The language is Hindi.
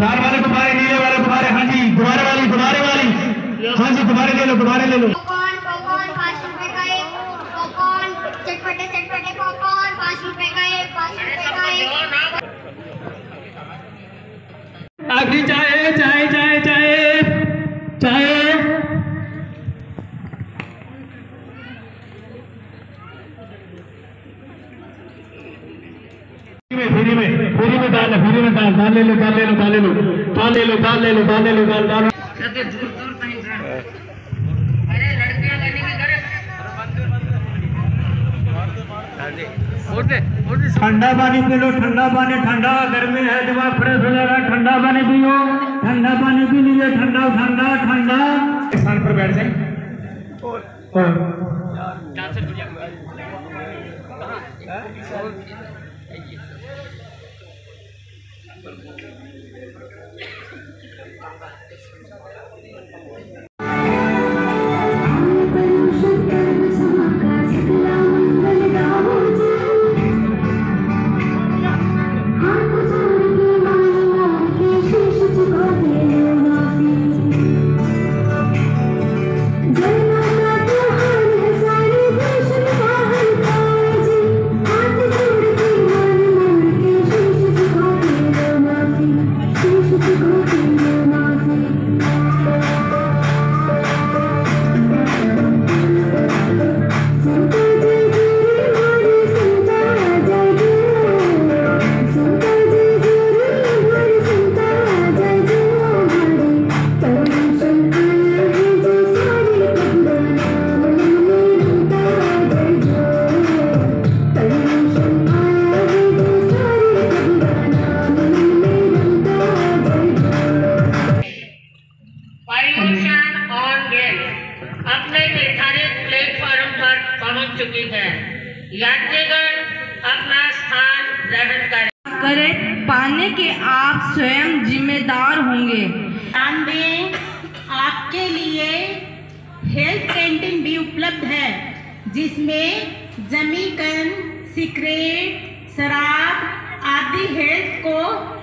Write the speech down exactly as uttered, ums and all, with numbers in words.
लाल वाले गुब्बारे, नीले वाले गुब्बारे, हाँ जी गुब्बारे वाली गुब्बारे वाली, हाँ जी गुब्बारे ले लो गुब्बारे ले लो। पॉपकॉर्न पॉपकॉर्न पाँच रुपए का एक, पॉपकॉर्न चटपटे चटपटे पॉपकॉर्न पाँच रुपए का एक, पाँच रुपए का एक। आखिरी चाय चाय चाय चाय चाय फ्री में फ्री में दाल फ्री में दाल दाल ले लो दाल ले लो दाल ले लो दाल ले लो दाल ले लो दाल ले लो दाल दाल ठंडा पानी पी लो, ठंडा पानी, ठंडा गर्मी है दिमाग फ्रेश हो जाएगा, ठंडा पानी पियो, ठंडा पानी पी लीजिए, ठंडा ठंडा ठंडा। स्थान पर बैठ जाए अपने निर्धारित प्लेटफॉर्म पर पहुंच चुकी है। यात्रीगण अपना स्थान ग्रहण करें। पाने के आप स्वयं जिम्मेदार होंगे। ध्यान दें, आपके लिए हेल्थ कैंटीन भी उपलब्ध है, जिसमें जमीकंद, सिगरेट, शराब आदि हेल्थ को